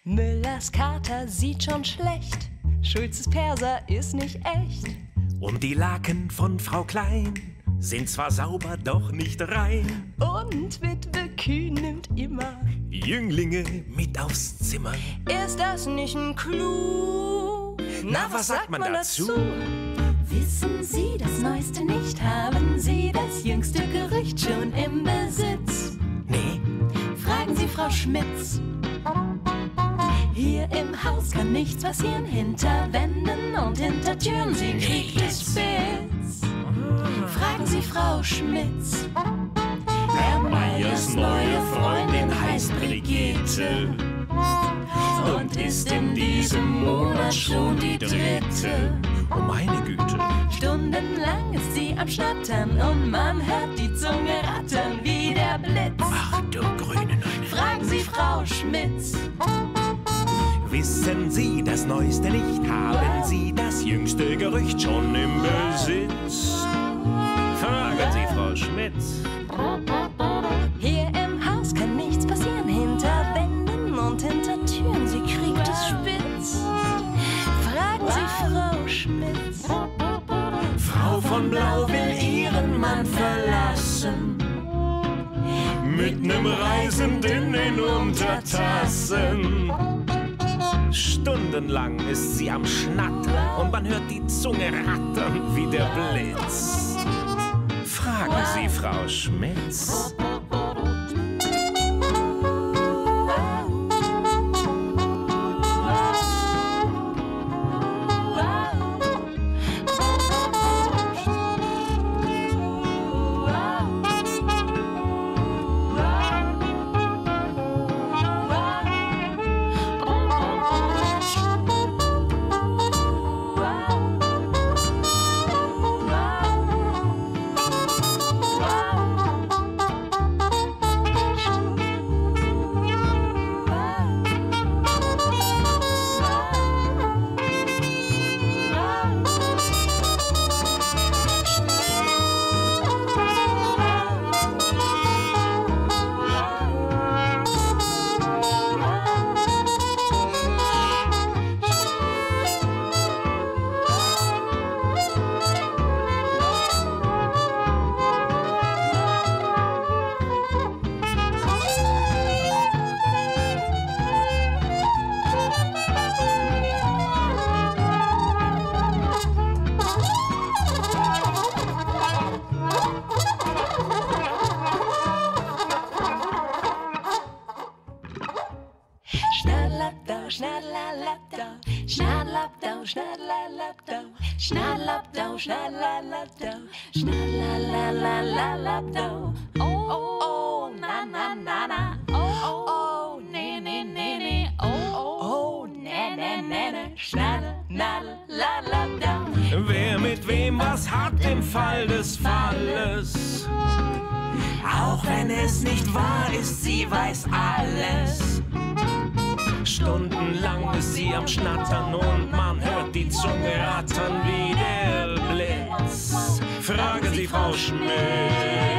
Müllers Kater sieht schon schlecht, Schulzes Perser ist nicht echt. Und die Laken von Frau Klein sind zwar sauber, doch nicht rein. Und Witwe Kühn nimmt immer Jünglinge mit aufs Zimmer. Ist das nicht ein Clou? Na, was sagt man dazu? Wissen Sie das Neueste nicht? Haben Sie das jüngste Gerücht schon im Besitz? Nee, Fragen Sie Frau Schmitz. Hier im Haus kann nichts passieren, hinter Wänden und hinter Türen, sie kriegt es spitz. Fragen Sie Frau Schmitz. Herr Meyers neue Freundin heißt Brigitte Und ist in diesem Monat schon die dritte. Oh meine Güte. Stundenlang ist sie am Schnattern und man hört die Zunge rattern wie der Blitz. Ach du grüne Neune. Fragen Sie Frau Schmitz. Wissen Sie das Neueste nicht? Haben Sie das jüngste Gerücht schon im Besitz? Fragen Sie Frau Schmitz. Hier im Haus kann nichts passieren, hinter Wänden und hinter Türen, sie kriegt es spitz. Fragen Sie Frau Schmitz. Frau von Blau will ihren Mann verlassen, mit nem Reisenden in Untertassen. Stundenlang ist sie am Schnattern und man hört die Zunge rattern wie der Blitz. Fragen Sie Frau Schmitz. Schnadelapdau, schnadelalapdau, schnadelapdau, schnadelalapdau, schnadelalalalapdau. Oh, oh, oh, na, na, na, na. Oh, oh, oh, nee, nee, nee, nee. Oh, oh, oh, ne, ne, ne, ne. Schnadelalapdau. Wer mit wem was hat im Fall des Falles, auch wenn es nicht wahr ist, sie weiß alles. Stundenlang ist sie am Schnattern und man hört die Zunge rattern wie der Blitz. Fragen Sie Frau Schmitz.